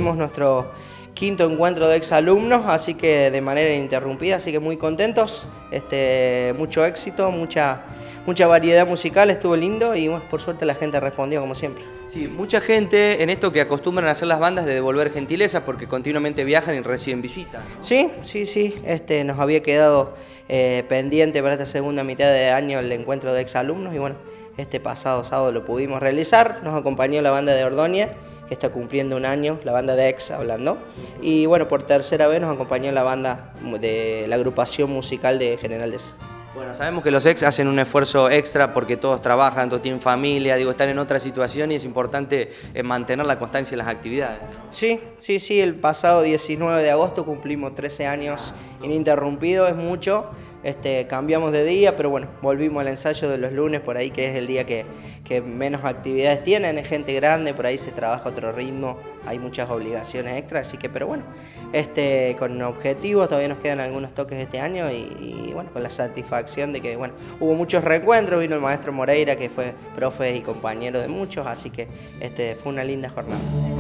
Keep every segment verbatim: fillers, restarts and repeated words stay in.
tuvimos nuestro quinto encuentro de exalumnos, así que de manera ininterrumpida, así que muy contentos, este, mucho éxito, mucha, mucha variedad musical, estuvo lindo y bueno, por suerte la gente respondió como siempre. Sí, mucha gente en esto que acostumbran a hacer las bandas de devolver gentilezas porque continuamente viajan y reciben visitas. Sí, sí, sí, este, nos había quedado eh, pendiente para esta segunda mitad de año el encuentro de exalumnos y bueno, este pasado sábado lo pudimos realizar, nos acompañó la banda de Ordoña, que está cumpliendo un año, la banda de Ex hablando, y bueno, por tercera vez nos acompañó la banda de la agrupación musical de General Deza. Bueno, sabemos que los ex hacen un esfuerzo extra porque todos trabajan, todos tienen familia, digo, están en otra situación y es importante eh, mantener la constancia en las actividades. Sí, sí, sí, el pasado diecinueve de agosto cumplimos trece años ininterrumpidos, es mucho. Este, cambiamos de día, pero bueno, volvimos al ensayo de los lunes, por ahí que es el día que, que menos actividades tienen, es gente grande, por ahí se trabaja otro ritmo, hay muchas obligaciones extras, así que, pero bueno, este, con objetivos, todavía nos quedan algunos toques este año y, y bueno, con la satisfacción de que, bueno, hubo muchos reencuentros, vino el maestro Moreira, que fue profe y compañero de muchos, así que este, fue una linda jornada.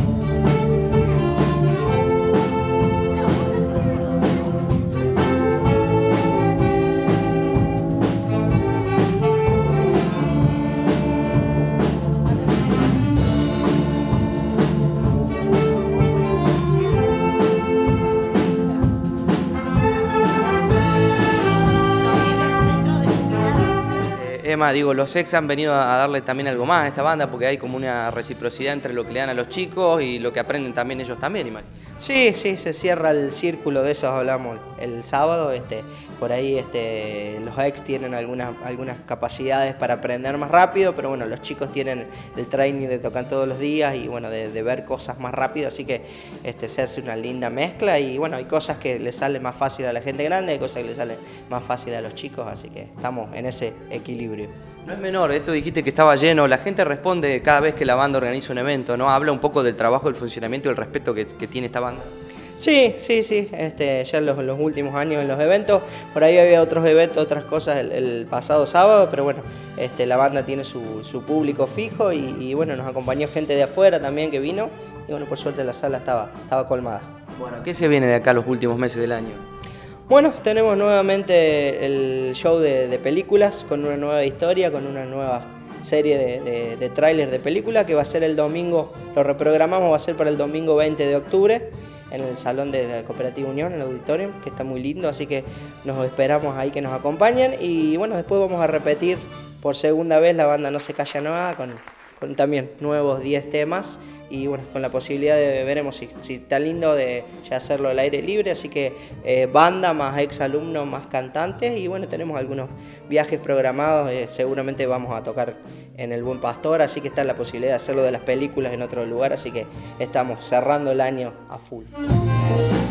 Emma, digo, los ex han venido a darle también algo más a esta banda porque hay como una reciprocidad entre lo que le dan a los chicos y lo que aprenden también ellos también, imagino. Sí, sí, se cierra el círculo, de eso hablamos el sábado, este, por ahí este, los ex tienen algunas, algunas capacidades para aprender más rápido, pero bueno, los chicos tienen el training de tocar todos los días y bueno, de, de ver cosas más rápido, así que este, se hace una linda mezcla y bueno, hay cosas que le salen más fácil a la gente grande, hay cosas que le salen más fácil a los chicos, así que estamos en ese equilibrio. No es menor, esto dijiste que estaba lleno, la gente responde cada vez que la banda organiza un evento, ¿no? Habla un poco del trabajo, del funcionamiento y el respeto que, que tiene esta banda. Sí, sí, sí, este, ya en los, los últimos años en los eventos, por ahí había otros eventos, otras cosas el, el pasado sábado, pero bueno, este, la banda tiene su, su público fijo y, y bueno, nos acompañó gente de afuera también que vino y bueno, por suerte la sala estaba, estaba colmada. Bueno, ¿qué se viene de acá los últimos meses del año? Bueno, tenemos nuevamente el show de, de películas con una nueva historia, con una nueva serie de, de, de tráiler de película que va a ser el domingo, lo reprogramamos, va a ser para el domingo veinte de octubre en el Salón de la Cooperativa Unión, en el Auditorium, que está muy lindo, así que nos esperamos ahí que nos acompañen y bueno, después vamos a repetir por segunda vez La Banda No Se Calla Nada con, con también nuevos diez temas y bueno, con la posibilidad de, veremos si, si está lindo de ya hacerlo al aire libre, así que eh, banda más exalumnos más cantantes y bueno, tenemos algunos viajes programados, eh, seguramente vamos a tocar en el Buen Pastor, así que está la posibilidad de hacerlo de las películas en otro lugar, así que estamos cerrando el año a full.